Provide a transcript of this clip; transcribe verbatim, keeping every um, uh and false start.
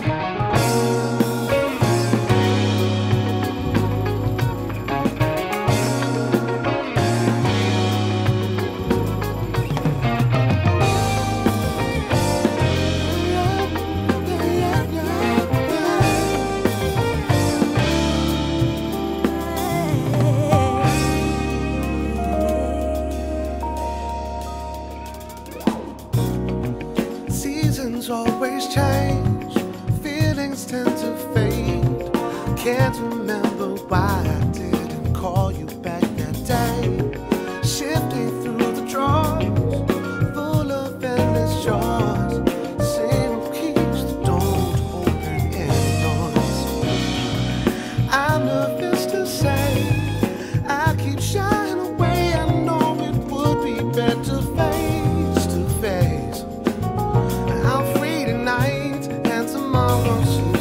Always change, feelings tend to fade. Can't remember why I didn't call you back that day. Shifting through the drawers, full of endless jaws. Same keys that don't open any doors. I'm nervous to say, I keep shying away. I know it would be better face to face. I'm free tonight and tomorrow too.